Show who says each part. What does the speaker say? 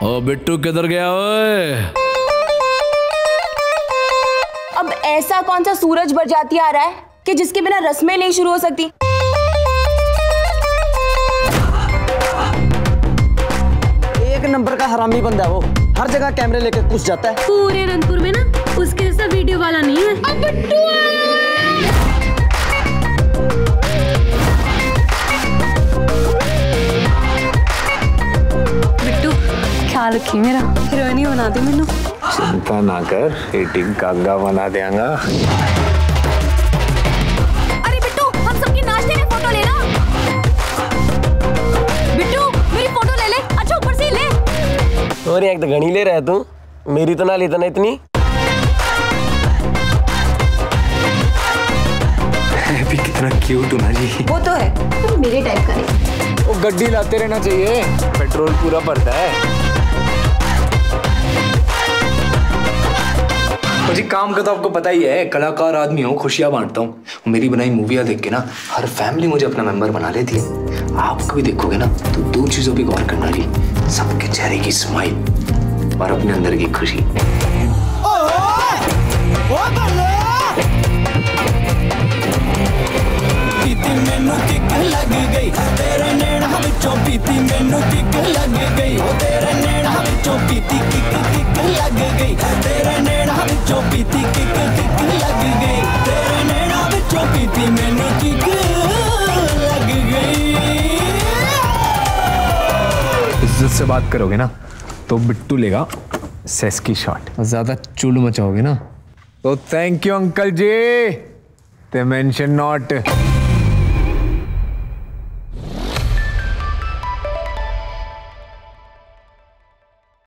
Speaker 1: ओ बिट्टू किधर गया ओए?
Speaker 2: अब ऐसा कौन सा सूरज बरजाती आ रहा है कि जिसके बिना रस्में नहीं शुरू हो सकती?
Speaker 3: एक नंबर का हरामी बंदा है वो, हर जगह कैमरे लेके घुस जाता है।
Speaker 4: पूरे रंगपुर में ना उसके जैसा वीडियो वाला नहीं है। अब बिट्टू बिट्टू ख्याल रखी मेरा, हीरोइनी बना दे मैनू।
Speaker 5: चिंता ना कर, एटिंग कांगा बना देंगा।
Speaker 2: अरे बिट्टू, हम सबकी नाचते में फोटो लेना। बिट्टू मेरी फोटो ले ले, अच्छा ऊपर से ले।
Speaker 3: और एक तो घनी ले रहा तू, मेरी तो ना लेता ना इतनी।
Speaker 5: भी कितना क्यूट हूं ना जी।
Speaker 2: वो तो है, तुम मेरे टाइप का नहीं।
Speaker 5: वो गड्डी लाते रहना चाहिए, पेट्रोल पूरा भरता है। जी काम का तो आपको पता ही है, कलाकार आदमी हूँ, खुशियाँ बांटता हूँ। मेरी बनाई मूवियाँ देख के ना हर फैमिली मुझे अपना मेंबर बना लेती है। आप कभी देखोगे ना तो दो चीजों पे गौर करना जी, सबके चेहरे की स्माइल और अपने अंदर की खुशी।
Speaker 6: मैनू किक लग गई तेरे नैना विचों पीती, मैनू किक लग गई तेरे नैना विचों पीती, किक किक लग गई तेरे नैना विचों पीती, किक किक लग गई तेरे नैना विचों पीती, मैनू किक लग गई।
Speaker 5: इज्जत से बात करोगे ना तो बिट्टू लेगा सेस की शॉट, ज्यादा चुल मचाओगे ना तो थैंक यू अंकल जी, ते मेंशन नॉट।